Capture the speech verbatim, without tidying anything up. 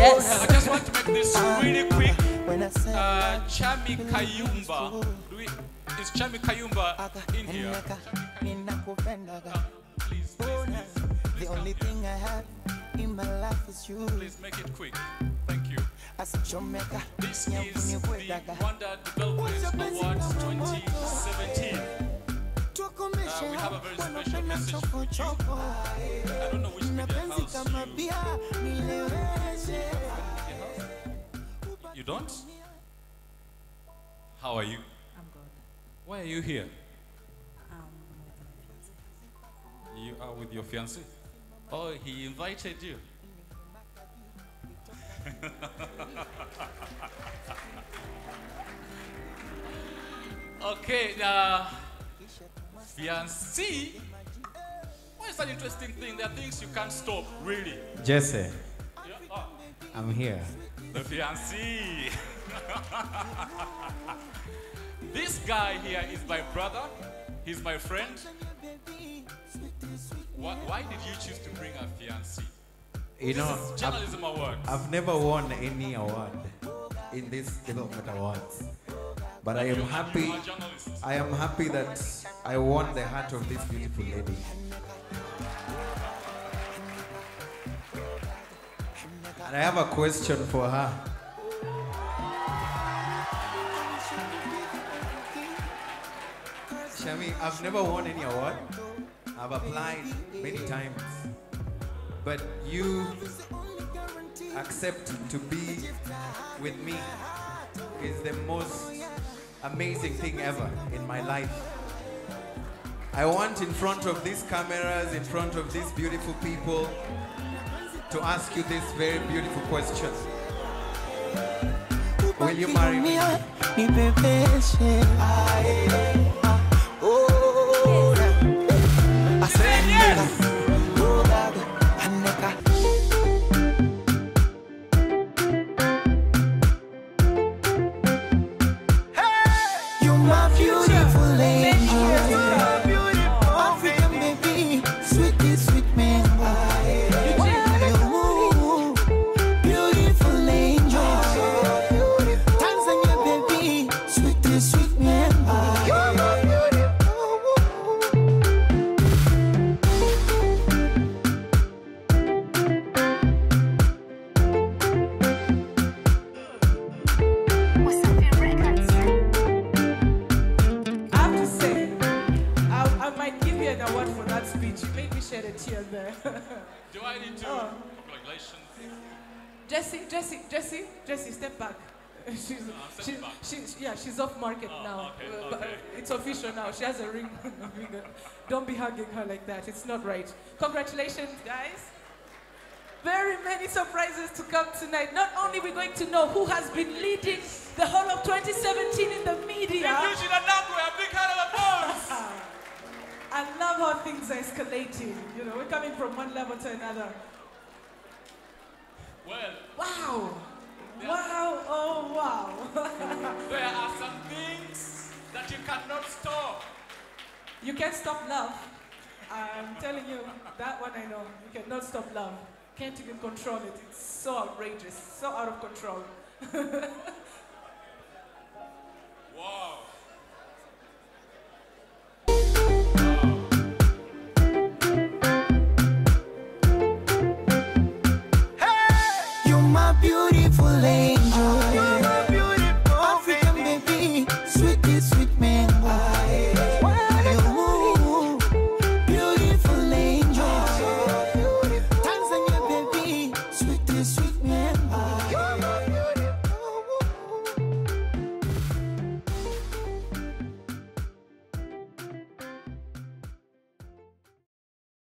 Yes. I just want to make this really quick. Uh, Chami Kayumba. Do we, is Chami Kayumba in here? Uh, please, please, please. The only thing I have in my life is you. Please make it quick. Thank you. This is the Wonder Development Awards twenty seventeen. Uh, we have a very special message for you. I don't know which media house you... You don't? How are you? I'm good. Why are you here? Um, You are with your fiancé? Oh, he invited you. Okay, uh, fiancé. What is an interesting thing? There are things you can't stop, really. Jesse, Yeah? Oh, I'm here. the fiancé. This guy here is my brother. He's my friend. Why, why did you choose to bring a fiancé? You This know, is journalism award. I've, I've never won any award in this development awards, but I am happy. You are a journalist. I am happy that I won the heart of this beautiful lady. And I have a question for her. Shami, I've never won any award. I've applied many times, but you accept to be with me is the most amazing thing ever in my life. I want in front of these cameras, in front of these beautiful people, to ask you this very beautiful question. Will you marry me? I said yes. You're my beautiful angel. African baby, sweetie, sweet man. Beautiful angel. Tanzania baby, sweetie, sweet man. Shed a tear there. Do I need to? Oh. Congratulations. Jesse, Jesse, Jesse, Jesse, step back. she's, Uh, step she's, back. she's, yeah, she's off market Oh, now. okay, Uh, but, uh, okay. it's official now. She has a ring on her finger. Don't be hugging her like that. It's not right. Congratulations, guys. Very many surprises to come tonight. Not only are we going to know who has been leading the whole of twenty seventeen in the media. You should have done a big hand of applause. I love how things are escalating. You know, we're coming from one level to another. Well, Wow. Wow, oh wow. there are some things that you cannot stop. You can't stop love. I'm telling you, that one I know. You cannot stop love. Can't even control it. It's so outrageous, so out of control.